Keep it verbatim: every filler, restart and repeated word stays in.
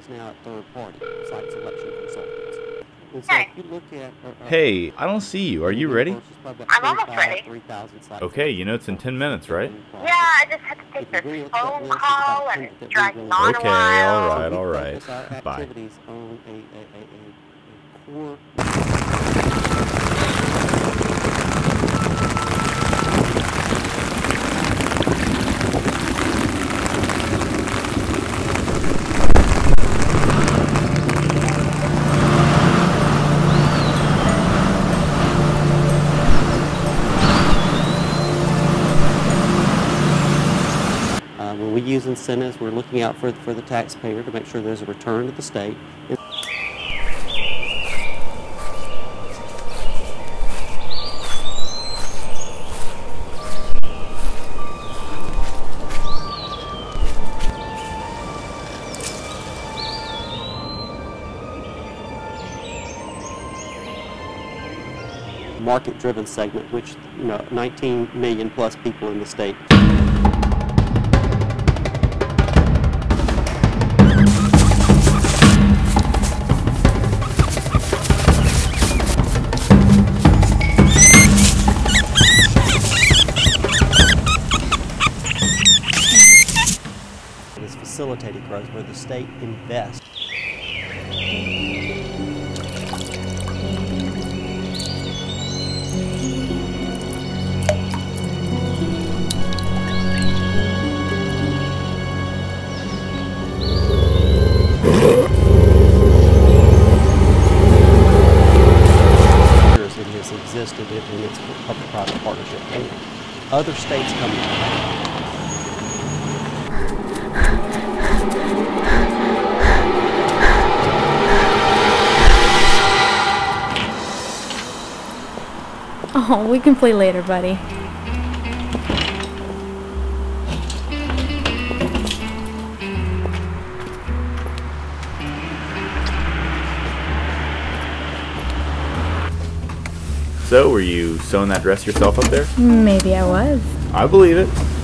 is now at third party, site selection consultants. And so Hey. if you look at... Uh, uh, Hey, I don't see you. Are you ready? I'm almost ready. Okay, you know it's in ten minutes, right? Yeah, I just had to take this phone call and it's dragging on a Okay, while. alright, alright. Bye. On a, a, a, a, a core. Uh, when we use incentives, we're looking out for, for the taxpayer to make sure there's a return to the state. And market-driven segment, which, you know, nineteen million plus people in the state. This facilitated growth where the state invests. It has existed in its public-private partnership. And other states come in. Oh, we can play later, buddy. So, were you sewing that dress yourself up there? Maybe I was. I believe it.